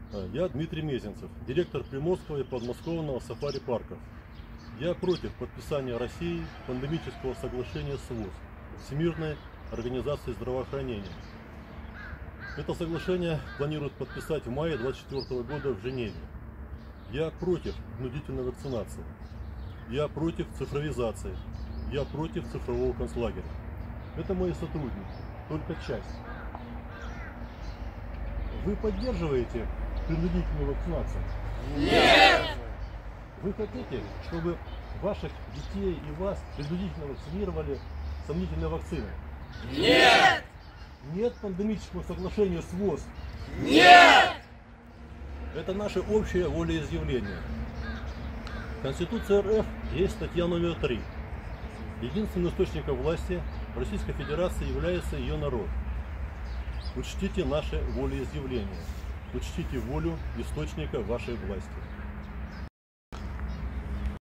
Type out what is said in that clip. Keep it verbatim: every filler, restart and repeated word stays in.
Я Дмитрий Мезенцев, директор Приморского и подмосковного сафари-парков. Я против подписания Россией пандемического соглашения с ВОЗ, Всемирной организацией здравоохранения. Это соглашение планируют подписать в мае две тысячи двадцать четвёртого года в Женеве. Я против принудительной вакцинации. Я против цифровизации. Я против цифрового концлагеря. Это мои сотрудники, только часть. Вы поддерживаете принудительную вакцинацию? Нет! Вы хотите, чтобы ваших детей и вас принудительно вакцинировали сомнительной вакциной? Нет! Нет пандемического соглашения с ВОЗ? Нет! Это наше общее волеизъявление. В Конституции эр эф есть статья номер три. Единственным источником власти в Российской Федерации является ее народ. Учтите наше волеизъявление. Учтите волю источника вашей власти.